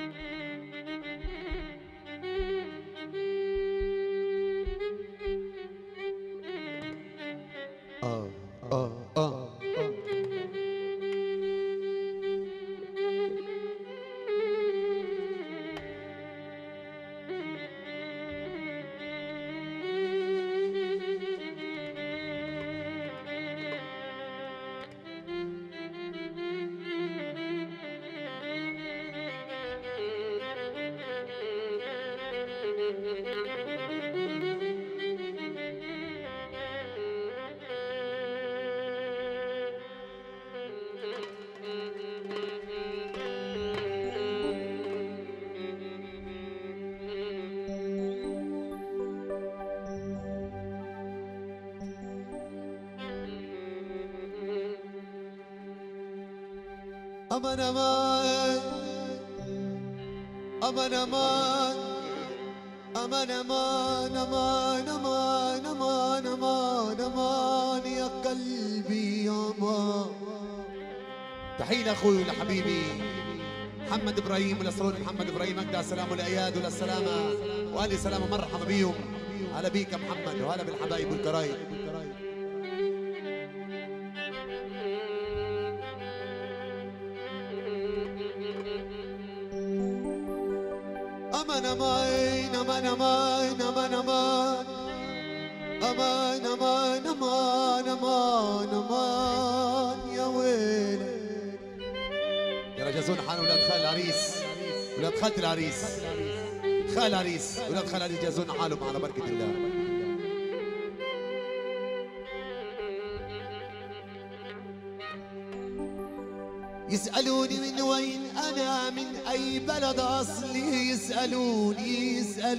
أمان أمان أمان أمان أمان أمان أمان أمان أمان أمان أمان يا قلبي أمان. تحية لأخوي ولحبيبي محمد إبراهيم والأسرون محمد إبراهيم أجدع السلام والأياد والسلامة وأهل سلامة مرحبا بيهم. هلا بيك يا محمد وهلا بالحبايب والقرايب. أمان أمان أمان أمان أمان أمان أمان أمان أمان أمان أمان يا ويلي. يا رجزون حان ولاد خال العريس ولاد خالة العريس خال العريس ولاد خال العريس جازون حالهم على بركة الله. يسألوني من وين أنا من أي بلد أصلي يسألوني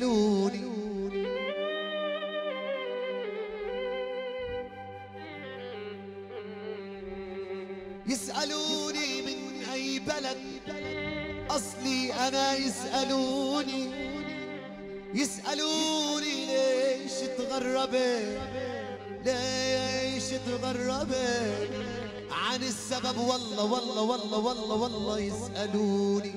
يسألوني من أي بلد أصلي أنا يسألوني ليش تغربت عن السبب والله والله والله والله والله يسألوني.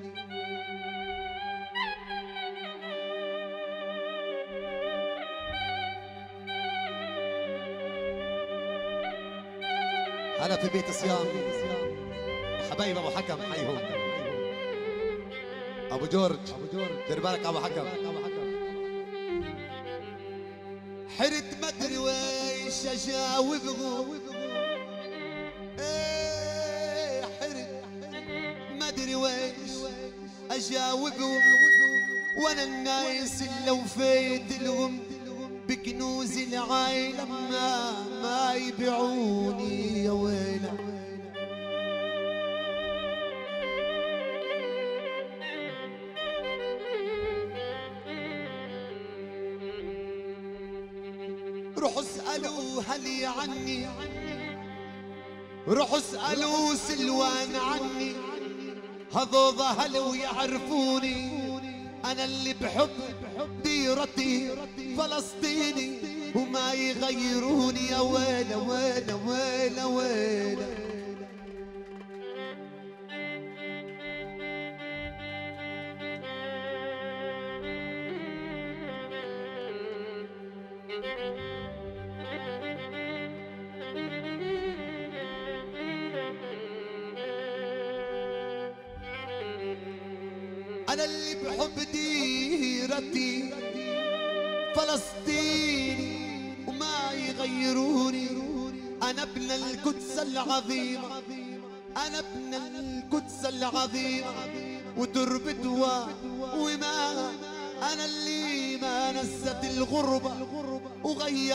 أنا في بيت صيام حبايب أبو حكم حيهم أبو جورج دير بالك أبو حكم. حرت مدري ويش أجاوبهم مدري ويش أجاوبهم وأنا الناس اللي وفيت لهم بكنوز العالم ما يبيعوني يا ويلة. روحوا اسألوا هلي عني روحوا اسألوا سلوان عني هذوذا هلو يعرفوني أنا اللي بحب ديرتي فلسطيني وما يغيروني يا ويلة ويلة ويلة ويلة. أنا اللي بحب ديرتي فلسطيني وما يغيروني أنا ابن القدس العظيمة أنا ابن القدس العظيمة وتربة وما أنا اللي ما نست الغربة وغير